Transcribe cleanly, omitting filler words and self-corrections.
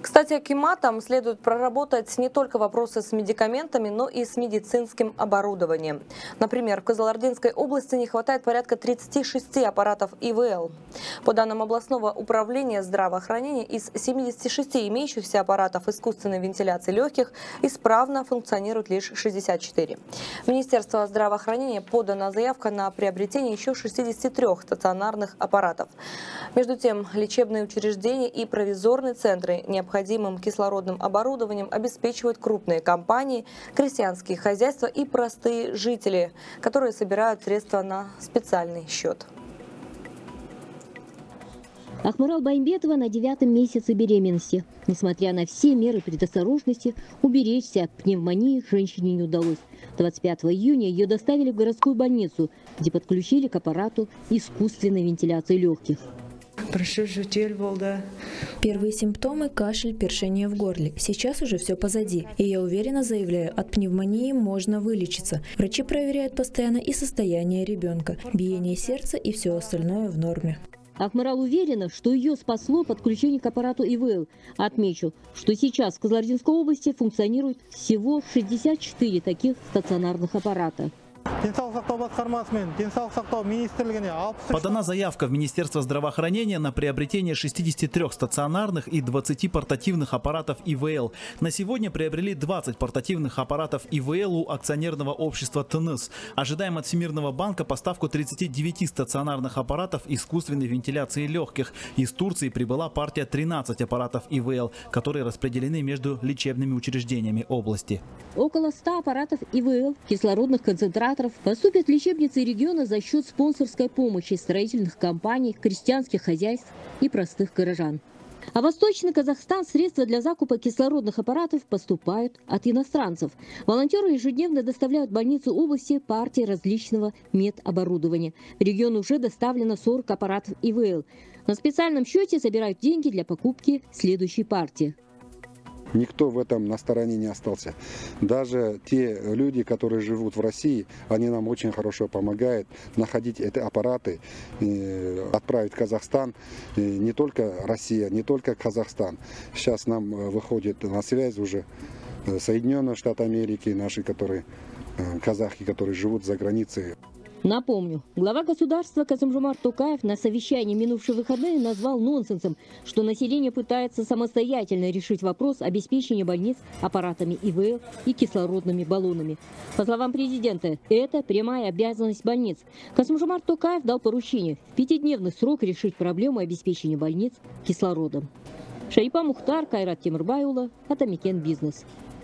Кстати, акиматам следует проработать не только вопросы с медикаментами, но и с медицинским оборудованием. Например, в Кызылординской области не хватает порядка 36 аппаратов ИВЛ. По данным областного управления здравоохранения, из 76 имеющихся аппаратов искусственной вентиляции легких исправно функционирует лишь 64. В Министерство здравоохранения подана заявка на приобретение еще 63 стационарных аппаратов. Между тем, лечебные учреждения и провизорные центры необходимым кислородным оборудованием обеспечивают крупные компании, крестьянские хозяйства и простые жители, которые собирают средства на специальный счет. Акмарал Баймбетова на 9-м месяце беременности. Несмотря на все меры предосторожности, уберечься от пневмонии женщине не удалось. 25 июня ее доставили в городскую больницу, где подключили к аппарату искусственной вентиляции легких. Первые симптомы – кашель, першение в горле. Сейчас уже все позади. И я уверенно заявляю, от пневмонии можно вылечиться. Врачи проверяют постоянно и состояние ребенка, биение сердца и все остальное в норме. Акмарал уверена, что ее спасло подключение к аппарату ИВЛ. Отмечу, что сейчас в Кызылординской области функционирует всего 64 таких стационарных аппарата. Подана заявка в Министерство здравоохранения на приобретение 63 стационарных и 20 портативных аппаратов ИВЛ. На сегодня приобрели 20 портативных аппаратов ИВЛ у акционерного общества ТНС. Ожидаем от Всемирного банка поставку 39 стационарных аппаратов искусственной вентиляции легких. Из Турции прибыла партия 13 аппаратов ИВЛ, которые распределены между лечебными учреждениями области. Около 100 аппаратов ИВЛ, кислородных концентраторов, поступят в лечебницы региона за счет спонсорской помощи строительных компаний, крестьянских хозяйств и простых горожан. А в Восточный Казахстан средства для закупа кислородных аппаратов поступают от иностранцев. Волонтеры ежедневно доставляют в больницу области партии различного медоборудования. В регион уже доставлено 40 аппаратов ИВЛ. На специальном счете собирают деньги для покупки следующей партии. Никто в этом на стороне не остался. Даже те люди, которые живут в России, они нам очень хорошо помогают находить эти аппараты, отправить в Казахстан. Не только Россия, не только Казахстан. Сейчас нам выходит на связь уже Соединенные Штаты Америки, наши казахи, которые живут за границей. Напомню, глава государства Касым-Жомарт Токаев на совещании минувшие выходные назвал нонсенсом, что население пытается самостоятельно решить вопрос обеспечения больниц аппаратами ИВЛ и кислородными баллонами. По словам президента, это прямая обязанность больниц. Касым-Жомарт Токаев дал поручение в 5-дневный срок решить проблему обеспечения больниц кислородом. Шарипа Мухтар, Кайрат Темирбайула, Атамекен Бизнес.